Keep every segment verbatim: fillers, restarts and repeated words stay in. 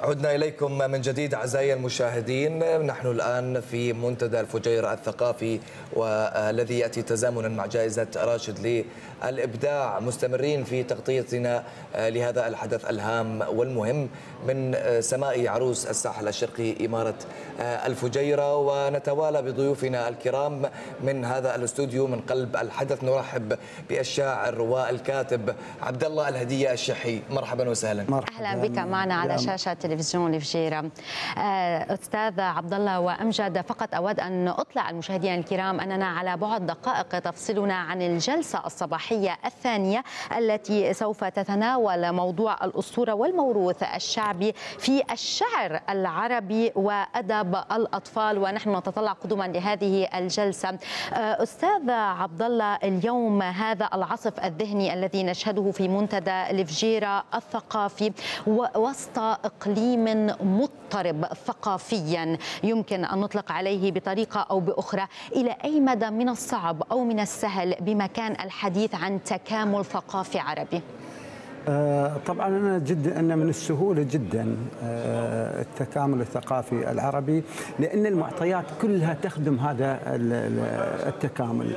عدنا إليكم من جديد أعزائي المشاهدين. نحن الآن في منتدى الفجيرة الثقافي والذي يأتي تزامنا مع جائزة راشد للإبداع، مستمرين في تغطيتنا لهذا الحدث الهام والمهم من سماء عروس الساحل الشرقي إمارة الفجيرة، ونتوالى بضيوفنا الكرام من هذا الاستوديو من قلب الحدث. نرحب بالشاعر والكاتب عبد الله الهدية الشحي. مرحبا وسهلا. مرحبا. أهلا بك معنا على شاشة تلفزيون الفجيرة. أستاذ عبد الله وأمجد، فقط أود أن أطلع المشاهدين الكرام أننا على بعد دقائق تفصلنا عن الجلسة الصباحية الثانية التي سوف تتناول موضوع الأسطورة والموروث الشعبي في الشعر العربي وأدب الأطفال، ونحن نتطلع قدما لهذه الجلسة. أستاذ عبد الله، اليوم هذا العصف الذهني الذي نشهده في منتدى الفجيرة الثقافي وسط إقليم مضطرب ثقافيا يمكن أن نطلق عليه بطريقة أو بأخرى، إلى أي مدى من الصعب أو من السهل بمكان الحديث عن تكامل ثقافي عربي؟ آه طبعا أنا جدا أن من السهولة جدا آه التكامل الثقافي العربي، لأن المعطيات كلها تخدم هذا التكامل.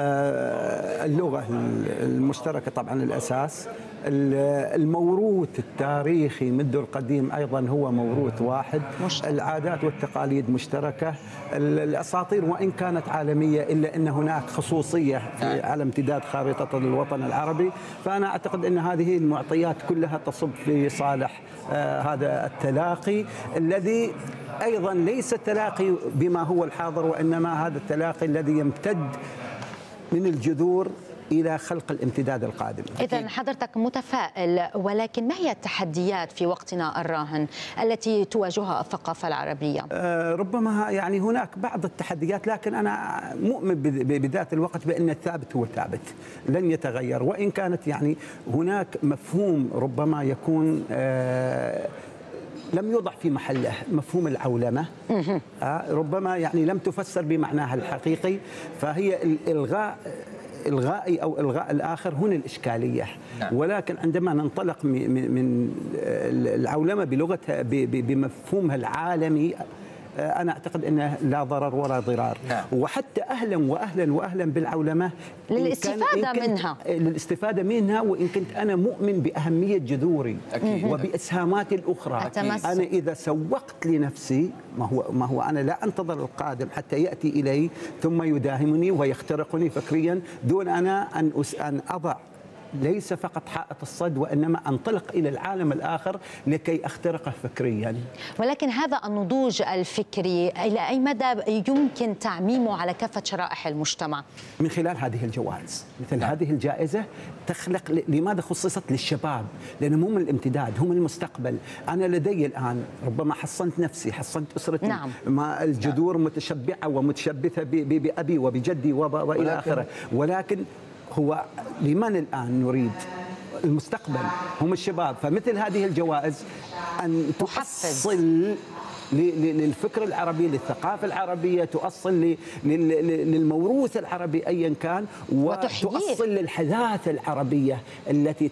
آه اللغة المشتركة طبعا الأساس، الموروث التاريخي منذ القديم أيضا هو موروث واحد، العادات والتقاليد مشتركة، الأساطير وإن كانت عالمية إلا أن هناك خصوصية في على امتداد خارطة الوطن العربي. فأنا أعتقد أن هذه المعطيات كلها تصب في صالح آه هذا التلاقي الذي أيضا ليس تلاقي بما هو الحاضر، وإنما هذا التلاقي الذي يمتد من الجذور إلى خلق الامتداد القادم. إذن حضرتك متفائل، ولكن ما هي التحديات في وقتنا الراهن التي تواجهها الثقافة العربية؟ أه ربما يعني هناك بعض التحديات، لكن أنا مؤمن بذات الوقت بأن الثابت هو ثابت لن يتغير، وإن كانت يعني هناك مفهوم ربما يكون أه لم يوضع في محله، مفهوم العولمة أه ربما يعني لم تفسر بمعناها الحقيقي، فهي الإلغاء إلغائي أو إلغاء الآخر هنا الإشكالية. نعم. ولكن عندما ننطلق من العولمة بلغتها بمفهومها العالمي، أنا أعتقد أنه لا ضرر ولا ضرار. نعم. وحتى أهلا وأهلا وأهلا بالعولمة للاستفادة منها للاستفادة منها وإن كنت أنا مؤمن بأهمية جذوري. أكيد. وبإسهاماتي الأخرى. أتمسك. أنا إذا سوقت لنفسي، ما هو ما هو أنا لا أنتظر القادم حتى يأتي إلي ثم يداهمني ويخترقني فكريا دون أنا أن أن أضع ليس فقط حائط الصد، وإنما أنطلق إلى العالم الآخر لكي أخترقه فكريا. ولكن هذا النضوج الفكري إلى أي مدى يمكن تعميمه على كافة شرائح المجتمع؟ من خلال هذه الجوائز، مثل هذه الجائزة تخلق. لماذا خصصت للشباب؟ لأنهم هم الامتداد، هم المستقبل. أنا لدي الآن ربما حصنت نفسي، حصنت أسرتي. نعم. ما الجذور نعم. متشبعة ومتشبثة بأبي وبجدي وإلى آخره، ولكن هو لمن الآن نريد؟ المستقبل، هم الشباب. فمثل هذه الجوائز أن تحصل للفكر العربي، للثقافة العربية، تؤصل للموروث العربي أيا كان، وتؤصل للحداثة العربية التي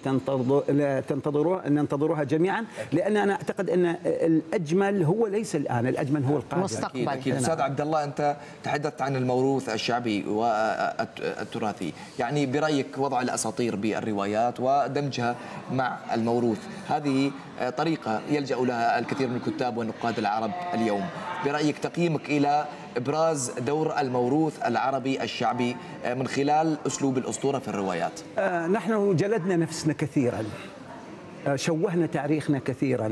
تنتظرها ننتظرها جميعا. لأن أنا أعتقد أن الأجمل هو ليس الآن، الأجمل هو القادم. مستقبل. أكيد. أستاذ عبد الله، أنت تحدثت عن الموروث الشعبي والتراثي، يعني برأيك وضع الأساطير بالروايات ودمجها مع الموروث، هذه طريقة يلجأ لها الكثير من الكتاب والنقاد العرب اليوم. برأيك تقييمك إلى إبراز دور الموروث العربي الشعبي من خلال أسلوب الأسطورة في الروايات؟ آه نحن جلدنا نفسنا كثيرا، آه شوهنا تاريخنا كثيرا.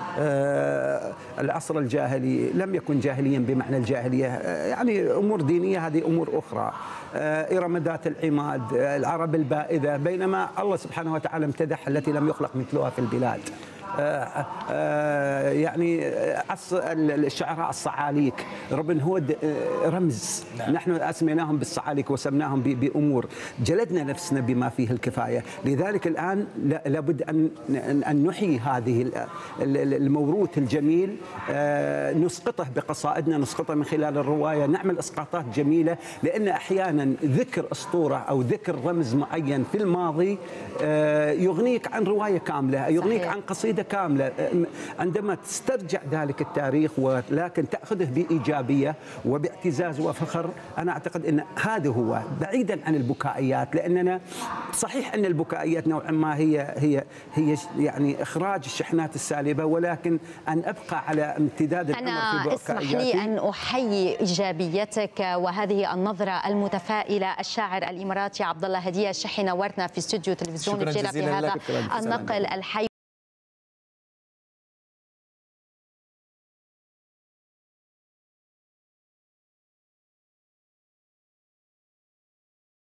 آه العصر الجاهلي لم يكن جاهليا بمعنى الجاهلية، آه يعني أمور دينية، هذه أمور أخرى. آه إرم ذات العماد، آه العرب البائدة، بينما الله سبحانه وتعالى امتدح التي لم يخلق مثلها في البلاد. آه آه يعني الشعراء الصعاليك، روبن هود رمز. نعم. نحن أسميناهم بالصعاليك وسمناهم بأمور. جلدنا نفسنا بما فيه الكفاية. لذلك الآن لابد أن أن نحيي هذه الموروث الجميل، آه نسقطه بقصائدنا، نسقطه من خلال الرواية، نعمل إسقاطات جميلة. لأن أحيانا ذكر أسطورة أو ذكر رمز معين في الماضي آه يغنيك عن رواية كاملة، يغنيك صحيح. عن قصيدة واحدة كاملة عندما تسترجع ذلك التاريخ ولكن تأخذه بإيجابية وباعتزاز وفخر. أنا أعتقد أن هذا هو بعيدا عن البكائيات، لأننا صحيح أن البكائيات نوعا ما هي هي هي يعني إخراج الشحنات السالبة، ولكن أن أبقى على امتداد العمر أنا في اسمح لي أن أحيي إيجابيتك وهذه النظرة المتفائلة. الشاعر الإماراتي عبد الله هدية الشحي نورتنا في استوديو تلفزيون الفجيرة في هذا النقل الحي.